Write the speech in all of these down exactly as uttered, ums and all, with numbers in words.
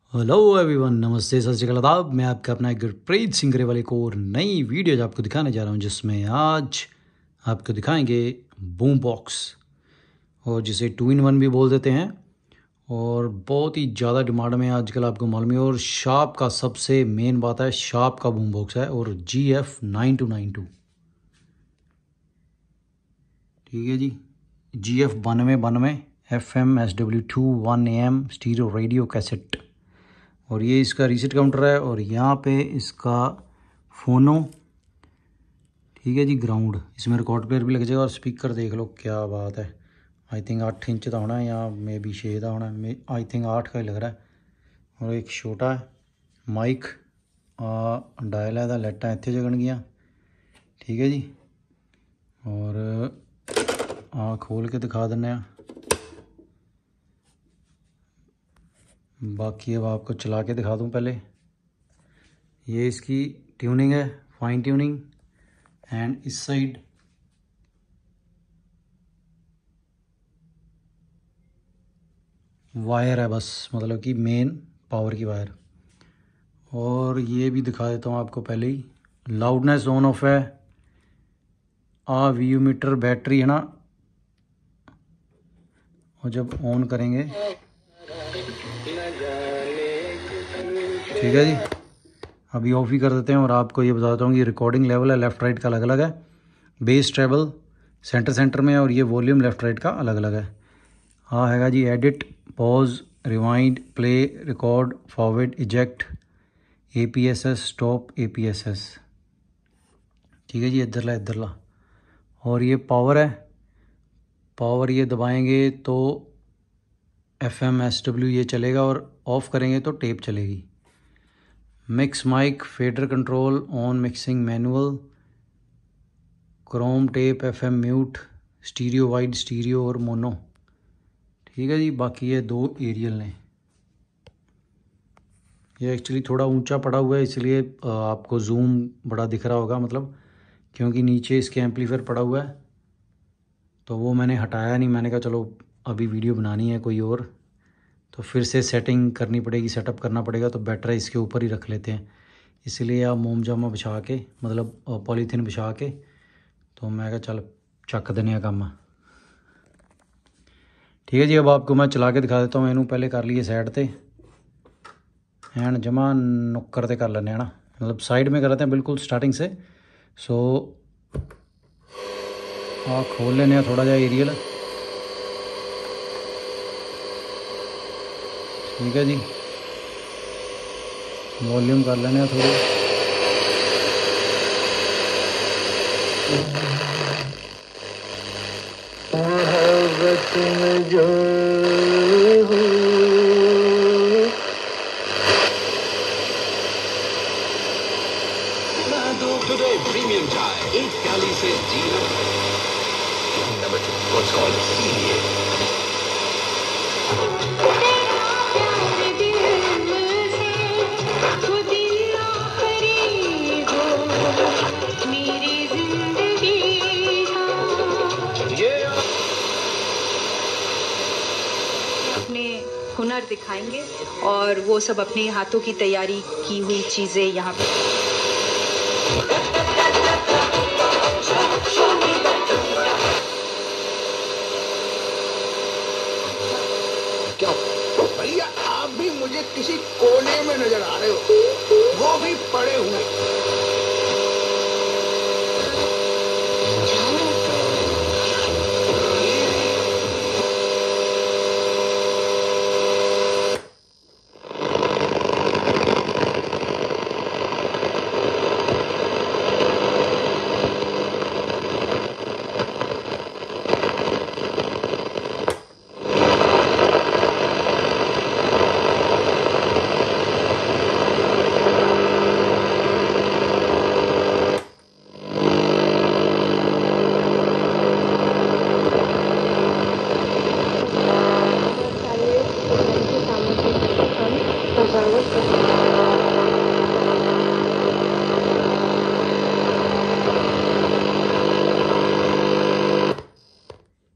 Hello everyone, नमस्ते, सत श्री अकाल, आदाब। मैं आपका अपना गुरप्रीत सिंह ग्रेवाल एक और नई वीडियो आपको दिखाने जा रहा हूं, जिसमें आज आपको दिखाएंगे बूम बॉक्स, और जिसे टू इन वन भी बोल देते हैं, और बहुत ही ज़्यादा डिमांड में आजकल, आपको मालूम है। और शार्प का सबसे मेन बात है, शार्प का बूम बॉक्स है, और G F nine two nine two, ठीक है जी। जी एफ बानवे बानवे F M S W two one A M stereo radio cassette, और ये इसका रीसेट काउंटर है, और यहाँ पे इसका फोनो, ठीक है जी। ग्राउंड, इसमें रिकॉर्ड प्लेयर भी लग जाएगा, और स्पीकर देख लो क्या बात है। आई थिंक आठ इंच का होना है, या मे बी छे का होना है, आई थिंक आठ का ही लग रहा है। और एक छोटा है माइक, डायल है, लाइटा इतने जगनगियाँ, ठीक है जी। और आ खोल के दिखा दें। बाकी अब आपको चला के दिखा दूं। पहले ये इसकी ट्यूनिंग है, फाइन ट्यूनिंग, एंड इस साइड वायर है बस, मतलब कि मेन पावर की वायर। और ये भी दिखा देता हूँ आपको पहले ही। लाउडनेस ऑन ऑफ है, आ व्यू मीटर, बैटरी है ना, और जब ऑन करेंगे, ठीक है जी। अभी ऑफ ही कर देते हैं, और आपको ये बताता हूँ कि रिकॉर्डिंग लेवल है, लेफ़्ट राइट का अलग अलग है। बेस ट्रेबल सेंटर सेंटर में है, और ये वॉल्यूम लेफ़्ट राइट का अलग अलग है। हाँ हैगा जी, edit, pause, rewind, play, record, forward, eject, A P S S, stop, A P S S, ठीक है जी। इधर ला इधर ला। और ये पावर है, पावर ये दबाएंगे तो एफ एम एस डब्ल्यू ये चलेगा, और ऑफ़ करेंगे तो टेप चलेगी। Mix mic, fader control, on mixing manual, chrome tape, F M mute, stereo wide, stereo और मोनो, ठीक है जी। बाकी ये दो एरियल ने, ये एक्चुअली थोड़ा ऊंचा पड़ा हुआ है, इसलिए आपको जूम बड़ा दिख रहा होगा, मतलब क्योंकि नीचे इसके एम्पलीफायर पड़ा हुआ है, तो वो मैंने हटाया नहीं। मैंने कहा चलो अभी वीडियो बनानी है कोई और, तो फिर से सेटिंग करनी पड़ेगी, सेटअप करना पड़ेगा, तो बेटर है इसके ऊपर ही रख लेते हैं। इसलिए आप मोम जामा बिछा के, मतलब पॉलीथीन बिछा के, तो मैं कहा चल चक देने का काम, ठीक है जी। अब आपको मैं चला के दिखा देता हूँ। इनू पहले कर लिए साइड पे, एंड जमा नुक्कर ते कर लेने है ना, मतलब साइड में कर लेते हैं बिल्कुल स्टार्टिंग से। सो आ खोल लेने थोड़ा जा एरियल, ठीक है जी। वॉल्यूम कर लेने थोड़ी, जो Today, premium chai, एक प्याली से zero. Number two, what's called helium. अपने हुनर दिखाएंगे, और वो सब अपने हाथों की तैयारी की हुई चीजें यहाँ पे। क्या भैया, आप भी मुझे किसी कोने में नजर आ रहे हो, वो भी पड़े हुए।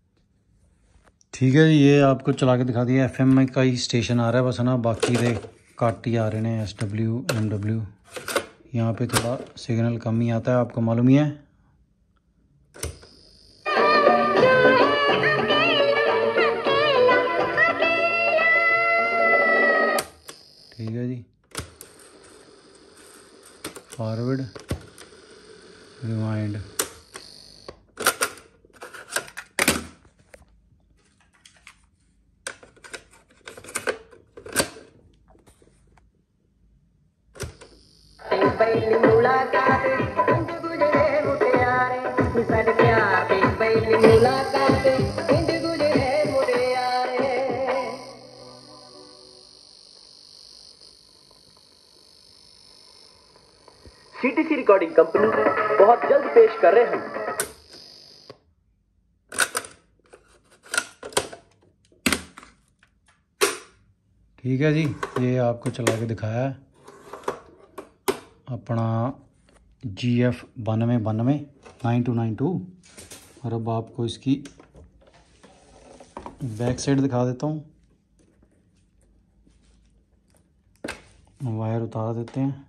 ठीक है, ये आपको चला के दिखा दिया। एफ एम का ही स्टेशन आ रहा है बस, है ना। बाकी दे घट ही आ रहे हैं एस डब्ल्यू एम डब्ल्यू। यहाँ पे थोड़ा सिग्नल कम ही आता है, आपको मालूम ही है। ठीक है जी, फॉरवर्ड, रिवाइंड। पहली मुलाकात इंद गुजरे मुटियारे, साडे प्यार दी पहली मुलाकात इंद गुजरे मुटियारे। सीटीसी रिकॉर्डिंग कंपनी बहुत जल्द पेश कर रहे हैं। ठीक है जी, ये आपको चला के दिखाया है अपना जी एफ बानवे बानवे नाइन टू नाइन टू। और अब आपको इसकी बैक साइड दिखा देता हूँ। वायर उतार देते हैं।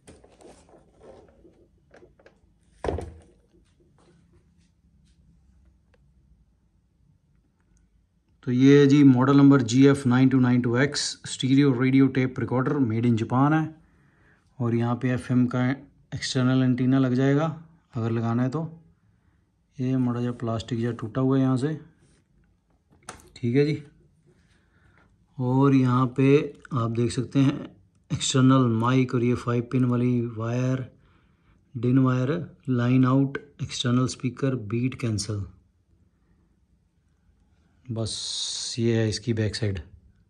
तो ये जी model number G F nine two nine two X stereo radio tape recorder, made in Japan है। और यहाँ पे एफएम का एक्सटर्नल एंटीना लग जाएगा अगर लगाना है तो। ये मोड़ा जा प्लास्टिक या टूटा हुआ है यहाँ से। ठीक है जी, और यहाँ पे आप देख सकते हैं एक्सटर्नल माइक, और ये फाइव पिन वाली wire, DIN wire, line out, external speaker, beat cancel. बस ये है इसकी बैक साइड।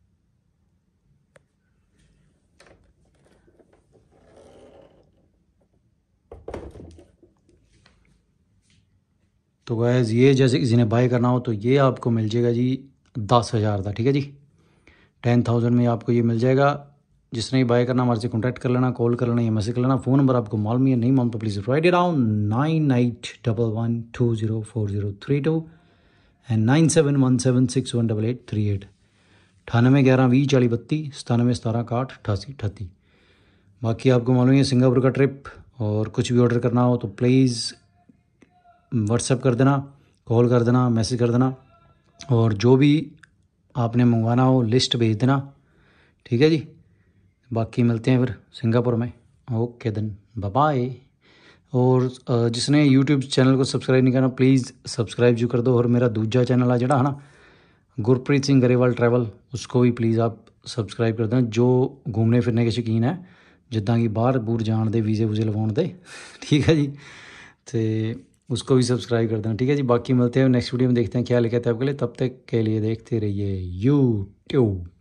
तो गैस ये जैसे किसी ने बाय करना हो तो ये आपको मिल जाएगा जी दस हज़ार का। ठीक है जी, टेन थाउजेंड में आपको ये मिल जाएगा। जिसने बाय करना हमारे से कॉन्टैक्ट कर लेना, कॉल कर लेना या मैसेज कर लेना। फ़ोन नंबर आपको मालूम है, नहीं मालूम तो please write it down, nine eight double one two zero four zero three two and nine seven one seven six one double eight three eight, अठानवे ग्यारह बीस चालीस बत्ती, सतानवे सतारह इकाठ अठासी अठासी। बाकी आपको मालूम है सिंगापुर का ट्रिप, और कुछ भी ऑर्डर करना हो तो प्लीज़ व्हाट्सएप कर देना, कॉल कर देना, मैसेज कर देना, और जो भी आपने मंगवाना हो लिस्ट भेज देना। ठीक है जी, बाकी मिलते हैं फिर सिंगापुर में। Okay then, bye bye. और जिसने यूट्यूब चैनल को सब्सक्राइब नहीं करना प्लीज़ सब्सक्राइब जो कर दो। और मेरा दूजा चैनल है जड़ा है ना गुरप्रीत सिंह गरेवाल ट्रैवल, उसको भी प्लीज़ आप सब्सक्राइब कर देना। जो घूमने फिरने के शौकीन है, जिद्दां कि बाहर बूर जान दे, वीज़े वूजे लगवाउण दे। ठीक है जी, तो उसको भी सब्सक्राइब कर देना। ठीक है जी, बाकी मिलते हैं नेक्स्ट वीडियो में, देखते हैं क्या लिखा था आपके लिए। तब तक के लिए देखते रहिए यूट्यूब।